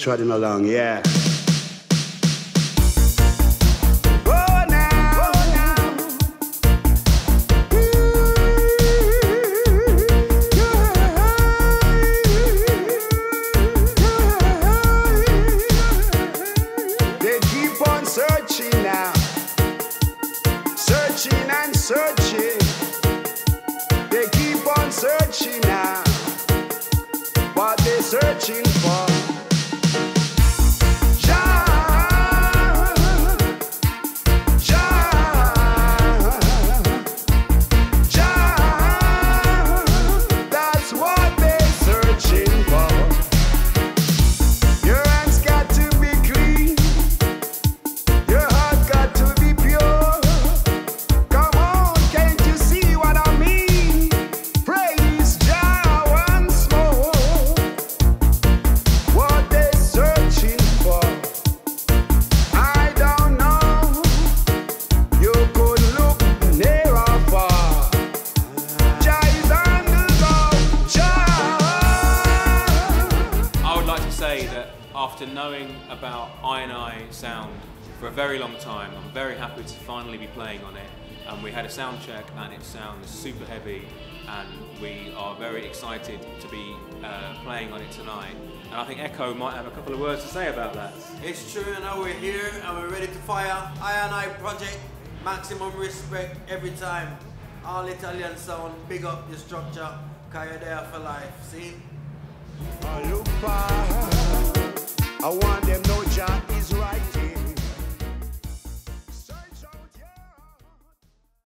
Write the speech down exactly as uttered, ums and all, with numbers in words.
trotting along, yeah. Searching now, searching and searching. They keep on searching now. What they searching for? Jah, Jah, Jah. That's what they searching for. Your hands got to be clean. Your heart got to be pure. Come on, can't you see what I mean? Praise Jah once more. What they searching for, I don't know. You could look near or far. Jah is on the go. Jah. I would like to say that after knowing about I and I Sound for a very long time, I'm very happy to finally be playing on it. Um, we had a sound check and it sounds super heavy, and we are very excited to be uh, playing on it tonight. And I think Echo might have a couple of words to say about that. It's true, and now we're here and we're ready to fire. I and I project, maximum respect every time. All Italian sound, big up your structure, cause you're there for life, see? I look far. I want them know Jah is right.